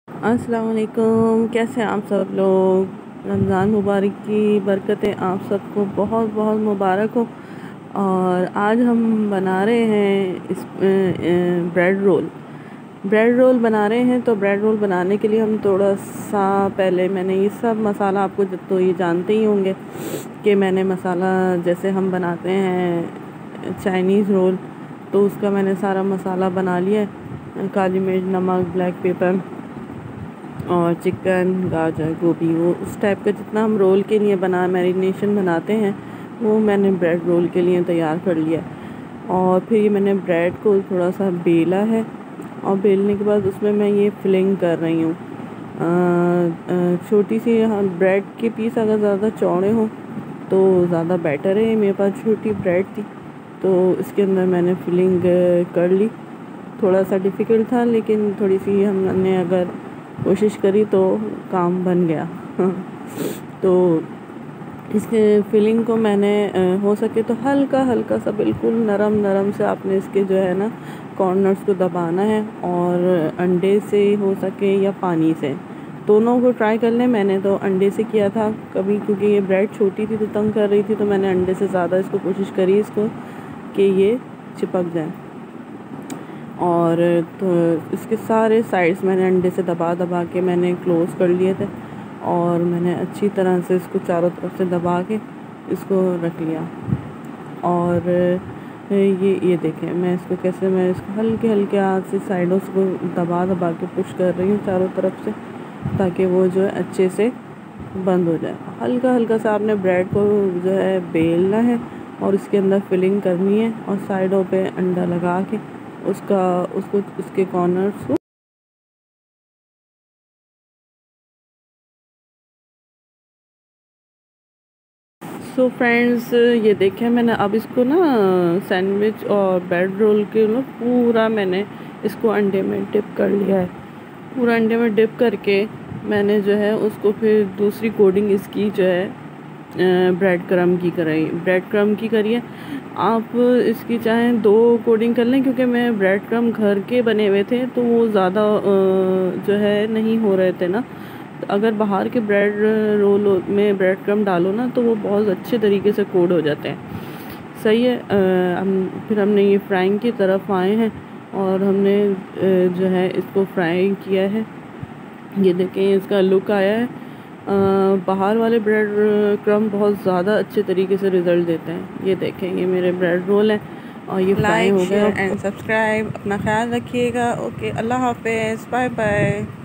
अस्सलाम वालेकुम। कैसे हैं आप सब लोग। रमज़ान मुबारक की बरकतें आप सबको बहुत बहुत मुबारक हो। और आज हम बना रहे हैं ब्रेड रोल बना रहे हैं। तो ब्रेड रोल बनाने के लिए हम थोड़ा सा पहले मैंने ये सब मसाला, आपको जब तो ये जानते ही होंगे कि मैंने मसाला जैसे हम बनाते हैं चाइनीज़ रोल, तो उसका मैंने सारा मसाला बना लिया है। काली मिर्च, नमक, ब्लैक पेपर और चिकन, गाजर, गोभी, वो उस टाइप का जितना हम रोल के लिए मैरिनेशन बनाते हैं वो मैंने ब्रेड रोल के लिए तैयार कर लिया। और फिर ये मैंने ब्रेड को थोड़ा सा बेला है और बेलने के बाद उसमें मैं ये फिलिंग कर रही हूँ। छोटी सी ब्रेड के पीस अगर ज़्यादा चौड़े हों तो ज़्यादा बेटर है। मेरे पास छोटी ब्रेड थी तो इसके अंदर मैंने फिलिंग कर ली। थोड़ा सा डिफ़िकल्ट था लेकिन थोड़ी सी हमने अगर कोशिश करी तो काम बन गया। तो इसके फिलिंग को मैंने हो सके तो हल्का हल्का सा बिल्कुल नरम नरम से आपने इसके जो है ना कॉर्नर्स को दबाना है। और अंडे से हो सके या पानी से, दोनों को ट्राई कर लें। मैंने तो अंडे से किया था कभी, क्योंकि ये ब्रेड छोटी थी तो तंग कर रही थी, तो मैंने अंडे से ज़्यादा इसको कोशिश करी इसको कि ये चिपक जाए। और तो इसके सारे साइड्स मैंने अंडे से दबा दबा के मैंने क्लोज़ कर लिए थे और मैंने अच्छी तरह से इसको चारों तरफ से दबा के इसको रख लिया। और ये देखें मैं इसको हल्के हल्के हाथ से साइडों से दबा दबा के पुश कर रही हूँ चारों तरफ से, ताकि वो जो है अच्छे से बंद हो जाए। हल्का हल्का सा आपने ब्रेड को जो है बेलना है और इसके अंदर फिलिंग करनी है और साइडों पे अंडा लगा के उसके कॉर्नर्स को। सो फ्रेंड्स, ये देखें मैंने अब इसको ना सैंडविच और ब्रेड रोल के ना पूरा मैंने इसको अंडे में डिप कर लिया है। पूरा अंडे में डिप करके मैंने जो है उसको फिर दूसरी कोडिंग इसकी जो है ब्रेड क्रम की करिए। आप इसकी चाहें 2 कोडिंग कर लें, क्योंकि मैं ब्रेड क्रम घर के बने हुए थे तो वो ज़्यादा जो है नहीं हो रहे थे ना। तो अगर बाहर के ब्रेड रोल में ब्रेड क्रम डालो ना तो वो बहुत अच्छे तरीके से कोड हो जाते हैं। सही है। फिर हमने ये फ्राइंग की तरफ आए हैं और हमने जो है इसको फ्राई किया है। ये देखें इसका लुक आया है। बाहर वाले ब्रेड क्रम बहुत ज़्यादा अच्छे तरीके से रिज़ल्ट देते हैं। ये देखें ये मेरे ब्रेड रोल हैं और ये फ्राई हो गए। Like share and subscribe. अपना ख्याल रखिएगा। ओके, अल्लाह हाफिज़, बाय बाय।